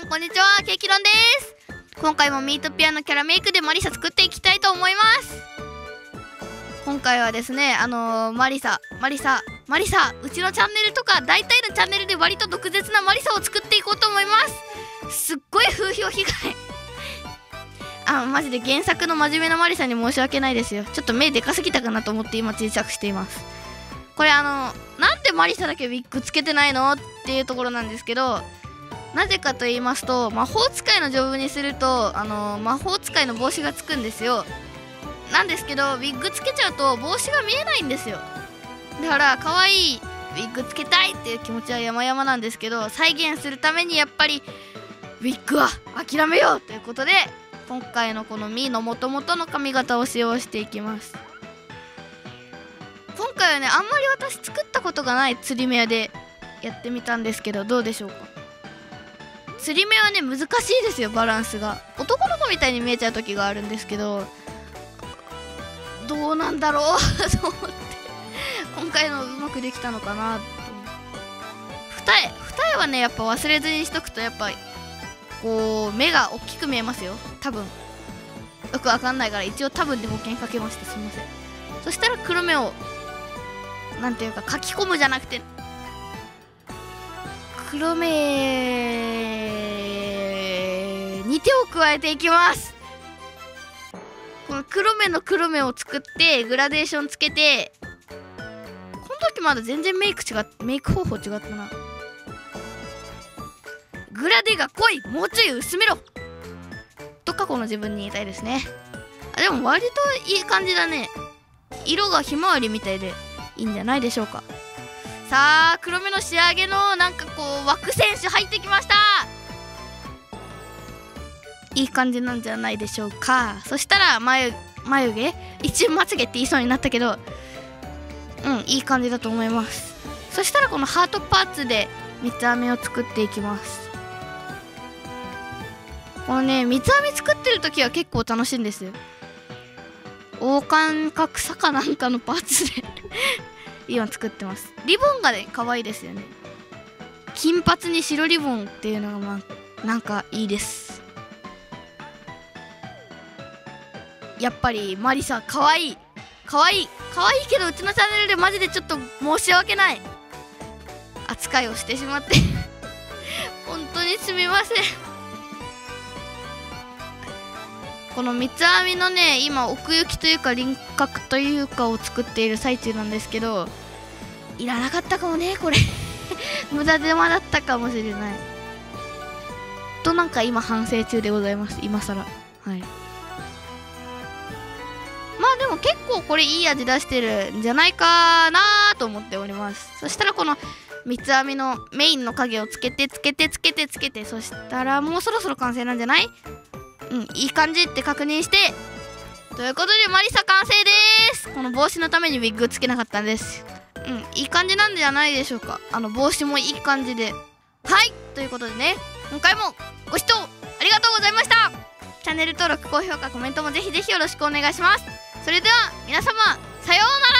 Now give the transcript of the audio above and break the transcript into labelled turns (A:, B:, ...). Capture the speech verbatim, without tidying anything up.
A: んこんにちは、ケーキロンです。今回もミートピアのキャラメイクでマリサ作っていきたいと思います。今回はですね、あのー、マリサマリサマリサうちのチャンネルとか大体のチャンネルで割と毒舌なマリサを作っていこうと思います。すっごい風評被害あ、マジで原作の真面目なマリサに申し訳ないですよ。ちょっと目でかすぎたかなと思って今小さくしています。これあのなんでマリサだけウィッグつけてないのっていうところなんですけど、なぜかと言いますと、魔法使いのジョブにするとあの魔法使いの帽子がつくんですよ。なんですけどウィッグつけちゃうと帽子が見えないんですよ。だから可愛いウィッグつけたいっていう気持ちは山々なんですけど、再現するためにやっぱりウィッグは諦めようということで、今回のこのミーの元々の髪型を使用していきます。今回はね、あんまり私作ったことがない釣り目屋でやってみたんですけど、どうでしょうか。釣り目はね難しいですよ、バランスが。男の子みたいに見えちゃう時があるんですけど、どうなんだろうと思って今回のうまくできたのかなと。二重二重はねやっぱ忘れずにしとくと、やっぱこう目が大きく見えますよ。多分よくわかんないから一応多分で保険かけまして、すみません。そしたら黒目をなんていうか書き込むじゃなくて、黒目に手を加えていきます。この黒目の黒目を作ってグラデーションつけて、この時まだ全然メイク違っメイク方法違ったな。グラデが濃い、もうちょい薄めろと過去の自分に言いたいですね。あ、でも割といい感じだね。色がひまわりみたいでいいんじゃないでしょうか。さあ黒目の仕上げのなんかこう枠選手入ってきました。いい感じなんじゃないでしょうか。そしたら眉眉毛一応まつげって言いそうになったけど、うんいい感じだと思います。そしたらこのハートパーツで三つ編みを作っていきます。このね三つ編み作ってる時は結構楽しいんですよ。王冠か草かなんかのパーツで今作ってます。リボンがね可愛いですよね。金髪に白リボンっていうのがまあなんかいいです。やっぱりマリサ可愛い可愛い可愛いけど、うちのチャンネルでマジでちょっと申し訳ない扱いをしてしまって本当にすみません。この三つ編みのね今奥行きというか輪郭というかを作っている最中なんですけど、いらなかったかもねこれ無駄手間だったかもしれないと、なんか今反省中でございます。今更はい。まあでも結構これいい味出してるんじゃないかなと思っております。そしたらこの三つ編みのメインの影をつけてつけてつけてつけて、そしたらもうそろそろ完成なんじゃない？うん、いい感じって確認して、ということでマリサ完成です。この帽子のためにウィッグつけなかったんです。うん、いい感じなんじゃないでしょうか。あの帽子もいい感じで。はい、ということでね、今回もご視聴ありがとうございました。チャンネル登録、高評価、コメントもぜひぜひよろしくお願いします。それでは皆様、さようなら。